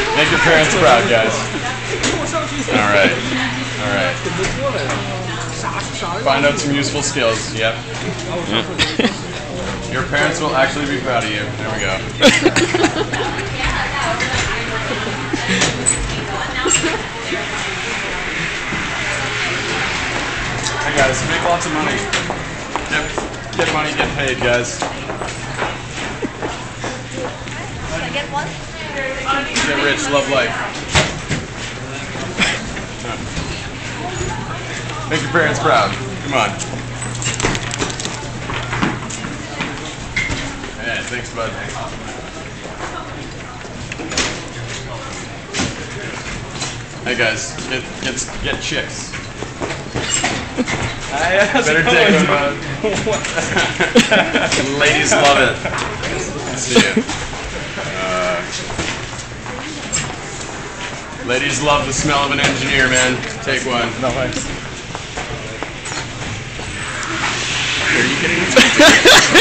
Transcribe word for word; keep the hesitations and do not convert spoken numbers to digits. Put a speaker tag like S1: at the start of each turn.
S1: Make your parents proud, guys. All right. All right. Find out some useful skills. Yep. Your parents will actually be proud of you. There we go. Hey guys, make lots of money. Get, get money, get paid, guys.
S2: Can I get one?
S1: Get rich, love life. Make your parents proud. Come on. Yeah, thanks, bud. Hey guys, get get get chicks. Better take them, bud. Ladies love it. See you. Uh, ladies love the smell of an engineer, man. Take one.
S3: No thanks.
S1: Are you kidding me?